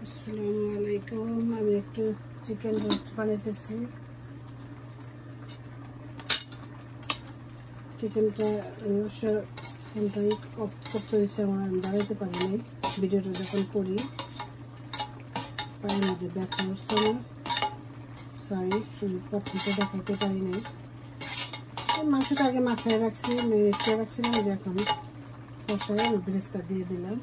আসসালামু আলাইকুম। আমি একটু চিকেন রোস্ট বানাইতেছি। চিকেনটা ফোনটাই অফ করতে হয়েছে, আমার বানাইতে পারিনি। ভিডিওটা যখন করি পায়ের মধ্যে ব্যথা হচ্ছে না, সরি পথটা দেখাইতে পারি নাই। মাংসটা আগে মাখায় রাখছি, ম্যারিনেট করে রাখছিলাম, যে এখন কষায় ব্রেস্তা দিয়ে দিলাম।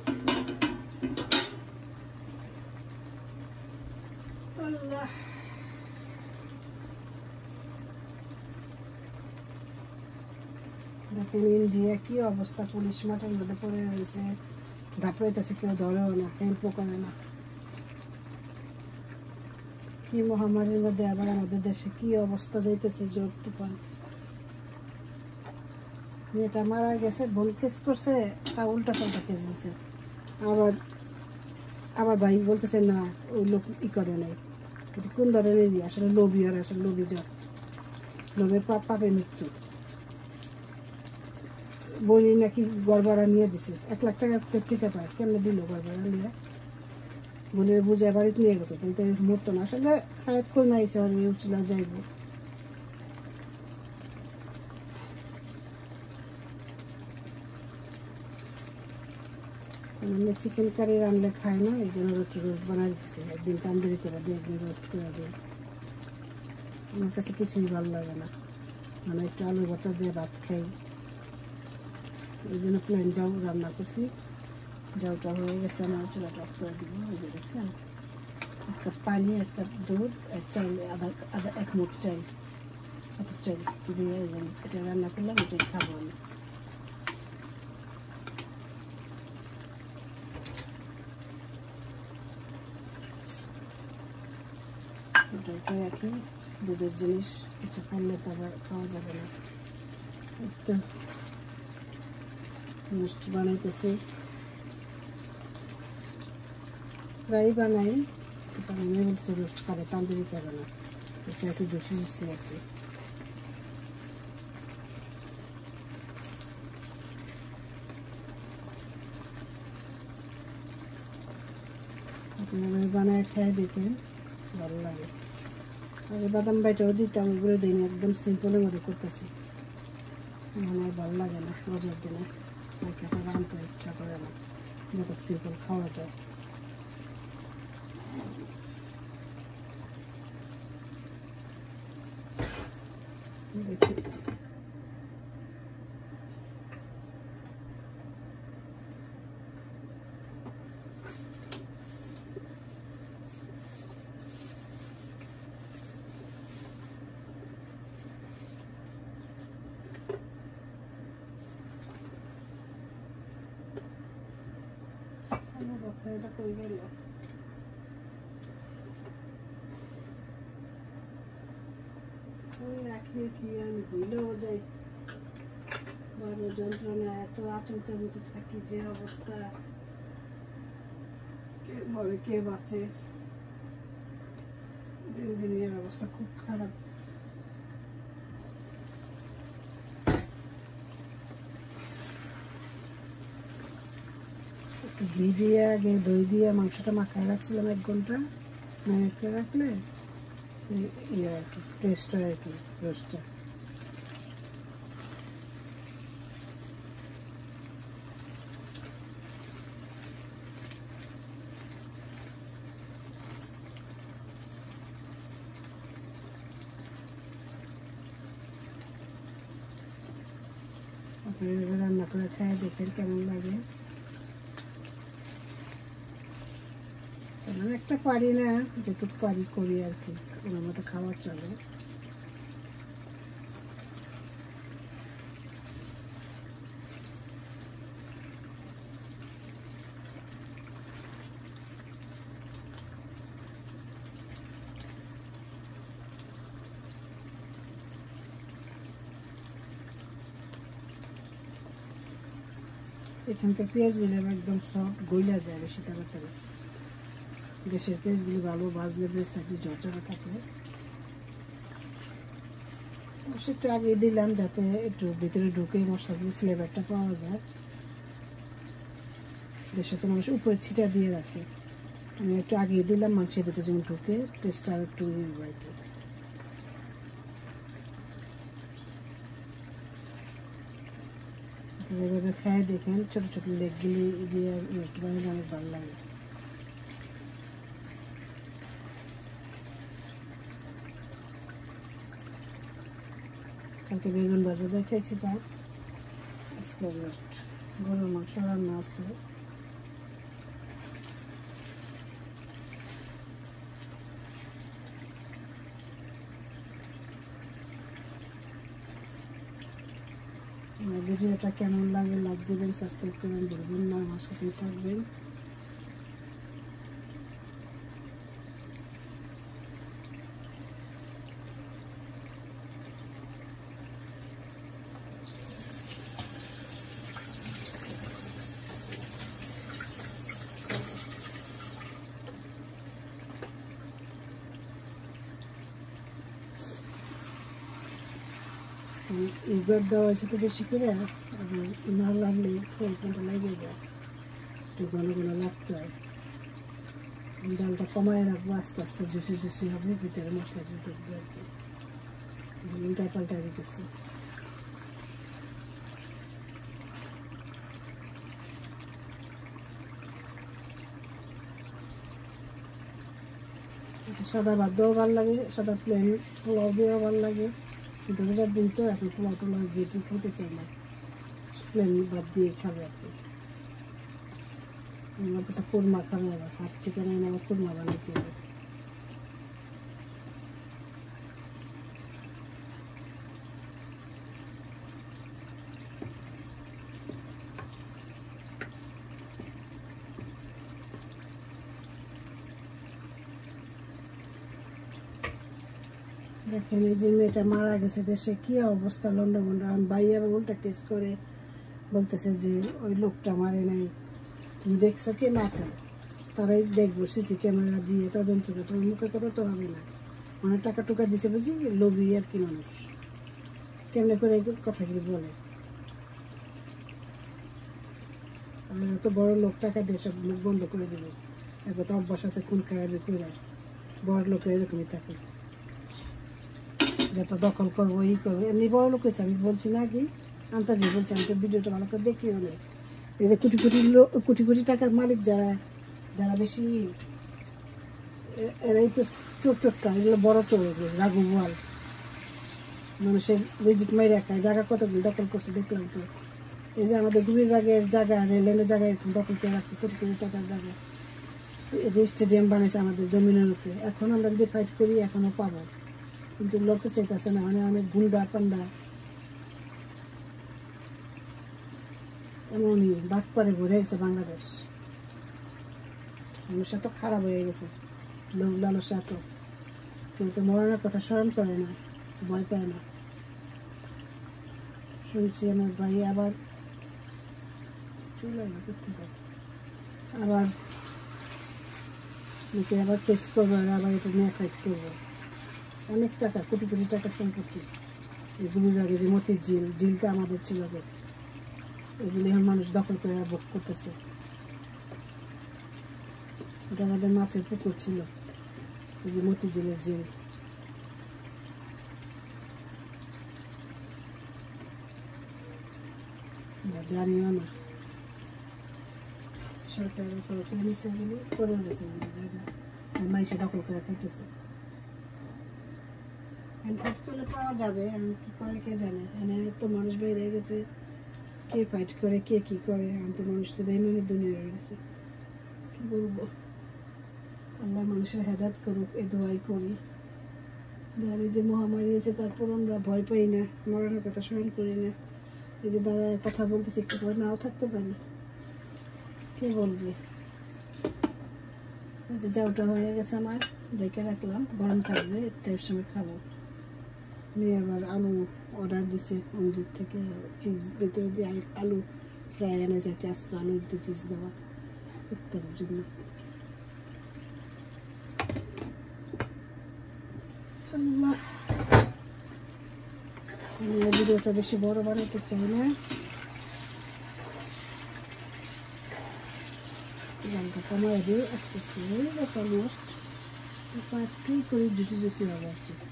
দেখেন ইন্ডিয়া কি অবস্থা, পুলিশ মাঠের মধ্যে পড়ে রয়েছে, ধাপড়াইতেছে, কেউ ধরেও না, হেল্পও করে না। কি মহামারীর মধ্যে আবার আমাদের দেশে কি অবস্থা যাইতেছে, জোর তুফান। মেয়েটা মারা গেছে, ভুল কেস করছে, তা উল্টা পাল্টা কেস দিছে। আবার ভাই বলতেছে না ওই লোক ই করে নাই। কোন ধরনের আসলে লোভী, আর আসলে লোভী যা, লোভের পাপে মৃত্যু। বই নাকি ঘর ভাড়া নিয়ে দিছে, 1 লাখ টাকা থেকে পায়, কেমনে দিল ঘর ভাড়া নিয়ে? বলে বুঝে বাড়িতে নিয়ে গেত, কিন্তু মরতো না। আসলে হায়াত কই মাইছে, উচলা যাইব। চিকেন কারি রান্না খায় না, এই জন্য রোস্ট বানাই দিচ্ছে। একদিন তান্দুরি করে দিই, একদিন রোস্ট করে দিই। আমার কাছে কিছুই ভালো লাগে না, মানে একটু আলু ভর্তা দিয়ে ভাত খাই। এই জন্য প্লেন যাও রান্না করছি। যাওটা হয়ে গেছে, আমার চুলাটা অফ করে দিব। এই যে দেখছেন, 1 কাপ পানি, 1 কাপ দুধ, আর চাইল আধা 1 মুঠ চাইল, এত চাইল দিয়ে এটা রান্না করলাম। এটাই খাবো আমি। ওটাকে রাখি, দুধের জিনিস কিছু করলে তো আবার খাওয়া যাবে না। তো রোস্ট বানাইতেছি, প্রায় বানাই। আমি বলছি রোস্ট খাবে, তান্দুরি খাবে না, এটা একটু বেশি হচ্ছে আর কি। আপনারা বানায় খেয়ে দেখেন, ভালো লাগে। আর বাদাম বাইটাও দিতাম, ওগুলো দিই না, একদম সিম্পলের মধ্যে করতেছি। আমার ভালো লাগে না, মজার দিনে খেতে রাঁধতে ইচ্ছা করে না, যত সিম্পল খাওয়া যায়। দেখি এটা কই গেল। রাখলে কি আমি ভুলেও যাই, বড় যন্ত্রণা, এত আতঙ্কের মধ্যে থাকি, যে অবস্থা, কে মরে কে বাঁচে, দিন দিন এর অবস্থা খুব খারাপ। ঘি দিয়ে আগে দই দিয়ে মাংসটা মাখায় রাখছিলাম 1 ঘন্টা, ম্যারিনেট করে রাখলে ইয়ে আর কি টেস্ট হয় আর কি রোস্টটা। আপনারা রান্না করে খায় দেখেন কেমন লাগে। একটা পারি না, যেটুকু পারি করি আর কি, ওনার মতো খাওয়া চলে। এখানকার পেঁয়াজগুলো একদম সফট, গইলা যায় বেশি তাড়াতাড়ি। দেশের পেঁয়াজগুলো ভালো ভাজলে বেশ থাকলে ঝরঝরা থাকে। একটু আগে দিলাম যাতে একটু ভিতরে ঢুকে মশলাগুলো ফ্লেভারটা পাওয়া যায়। দেশে তো মানুষ উপরে ছিটা দিয়ে রাখে, আমি একটু আগে দিলাম মাংসের ভিতরে যেমন ঢুকে টেস্টটা আর একটু আর কি। এভাবে খেয়ে দেখেন, ছোটো ছোটো লেগগুলি দিয়ে রোস্ট বানালে অনেক ভালো লাগে। কালকে বেগুন ভাজা দেখাইছি, তার আজকে রোস্ট। গরুর মাংস রান্না আছে। ভিডিওটা কেমন লাগে লাইক দেবেন, সাবস্ক্রাইব করবেন, ভুলবেন না, আমার সাথেই থাকবেন। ইগর দেওয়া হয়েছে তো বেশি করে, না লাগলে ফোনটা লাগিয়ে যায়, একটু ঘন ঘন লাগতে হয়। জালটা কমায় রাখবো, আস্তে আস্তে জুসি জুসি হবে, ভিতরে মশলা দিয়ে ঢুকবে আর কি। উল্টা পাল্টা দিতেছি। সাদা ভাত দিয়েও ভালো লাগে, সাদা প্লেন পোলাও দিয়েও ভালো লাগে, কিন্তু রোজার দিন তো এখন পোলাও টোলাও ভেজি খেতে চাই না, প্লেন ভাত দিয়ে খাবে আর কি। আমার কাছে কুরমা খাবে, আবার হাত চিকেন আমার কুরমা বানাইতে হবে। দেখেন এই যে মেয়েটা মারা গেছে দেশে, কি অবস্থা লন্ডভন্ড। আমার ভাই আবার উল্টা কেস করে বলতেছে যে ওই লোকটা মারে নাই, তুমি দেখছো কে মারছে, তারাই দেখবো সিসি ক্যামেরা দিয়ে তদন্ত করে, তোমার মুখের কথা তো হবে না। মানে টাকা টুকা দিছে বুঝি, লোভী আর কি মানুষ, কেমনে করে এই কথাগুলি বলে। আমরা এত বড় লোক, টাকা দিয়ে সব মুখ বন্ধ করে দেবো, এবার তো অভ্যাস আছে খুন খারাপি করে, বড় লোকের এরকমই থাকে, যত দখল করবো ই করবো। এমনি বড় লোক হয়েছে, আমি বলছি না কি আন্তাজি বলছি, আমি তো ভিডিওটা ভালো করে দেখিও নেই। এই যে কোটি কোটি কোটি কোটি টাকার মালিক যারা, যারা বেশি, এরাই তো চোর চোরটা, এগুলো বড় চোর, রাঘু বোয়াল, মানুষের রিজিক মাইরা খায়। জায়গা কতগুলো দখল করছে দেখলাম তো। এই যে আমাদের গুলির রাগের জায়গা, রেলের জায়গায় এখন দখল করে রাখছে, কোটি কোটি টাকার জায়গা। এই যে স্টেডিয়াম বানিয়েছে আমাদের জমিনের উপরে, এখন আমরা যদি ফাইট করি এখনও পাবো, কিন্তু লড়তে চাইতেছে না। মানে অনেক গুন্ডা পান্ডা এমনই বাদ করে ভরে গেছে বাংলাদেশ। মানুষ এত খারাপ হয়ে গেছে, লোক লালসা এত, কেউ তো মরণের কথা স্মরণ করে না, ভয় পায় না। শুনছি আমার ভাই আবার চলে না কোথেকে, আবার নাকি আবার কেস করবো, আর আবার এটা নিয়ে ফাইট করবো। অনেক টাকা, কোটি কোটি টাকার সম্পত্তি। এগুলির আগে যে মতি ঝিল, ঝিলটা আমাদের ছিল, এগুলি এখন মানুষ দখল করে ভোগ করতেছে। এটা আমাদের মাছের পুকুর ছিল, ওই যে মতি ঝিলের ঝিল। জানিও না, সরকারের করে নিচে এগুলি করে রয়েছে জায়গা, মাইসে দখল করে খাইতেছে। ফাইট করলে পাওয়া যাবে, আমি কি করে কে জানে। এনে তো মানুষ বেরিয়ে গেছে, কে ফাইট করে কে কি করে, আমি তো মানুষ তো বেইমানের দুনিয়া হয়ে গেছে। কি বলবো, আল্লাহ মানুষের হেদায়েত করুক, এ দোয়াই করি। এই যে মহামারী আছে, তারপর আমরা ভয় পাই না, মরণের কথা স্মরণ করি না। এই যে দাঁড়ায় কথা বলতেছি, একটু পরে নাও থাকতে পারি, কে বলবে। এই যে যাওটা হয়ে গেছে আমার, রেখে রাখলাম, গরম থাকবে, এর সময় খাবো। মেয়ে আবার আলু অর্ডার দিছে মন্দির থেকে, চিজ ভেতরে দিয়ে আলু ফ্রাই এনেছে, একটা আস্ত আলু দিয়ে চিজ দেওয়া ইত্যাদির জন্য। ভিডিওটা বেশি বড় বানাতে চাই না, কমায় দিয়ে আস্তে আস্তে হয়ে গেছে অলমোস্ট, একটুই করে জুসি জুসি হবে আর কি।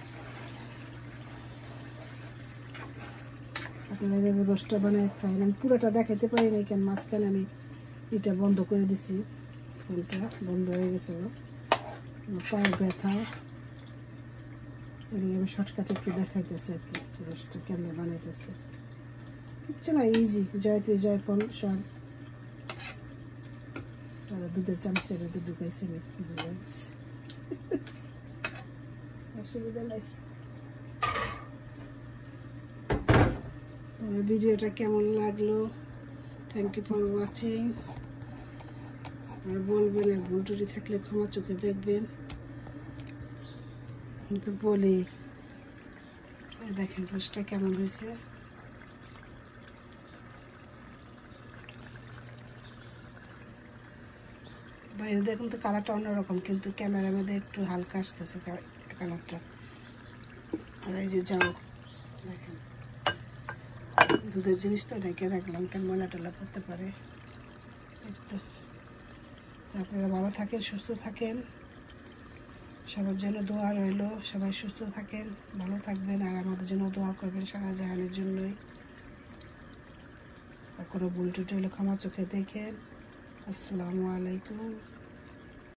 আপনারা এভাবে রোস্টটা বানায় খাই। আমি পুরোটা দেখাতে পারি না, কেন মাঝখানে আমি এটা বন্ধ করে দিছি, ফোনটা বন্ধ হয়ে গেছে। পায়ের ব্যথা, এদিকে আমি শর্টকাটে একটু দেখাইতেছি আর কি রোস্টটা কেমন বানাইতেছে। কিচ্ছু না, ইজি, জয়তে জয়ফল সব। দুধের চামচের দুধ ঢুকাইছি আমি, অসুবিধা নাই। ভিডিওটা কেমন লাগলো, থ্যাংক ইউ ফর ওয়াচিং। আর বলবেন, আর ভুল টুটি থাকলে ক্ষমা চোখে দেখবেন। কিন্তু বলি, দেখেন রোস্টটা কেমন হয়েছে। বাইরে দেখুন তো কালারটা অন্যরকম, কিন্তু ক্যামেরার মধ্যে একটু হালকা আসতেছে কালারটা। আর এই যে যাও দেখেন, দুধের জিনিস তো ঢেকে রাখলাম, কেন ময়লা টলা করতে পারে। তো আপনারা ভালো থাকেন, সুস্থ থাকেন, সবার জন্য দোয়া রইল। সবাই সুস্থ থাকেন, ভালো থাকবেন, আর আমাদের জন্য দোয়া করবেন সারা জাহানের জন্যই। আর কোনো ভুল টুটি হলে ক্ষমা চোখে দেখেন। আসসালামু আলাইকুম।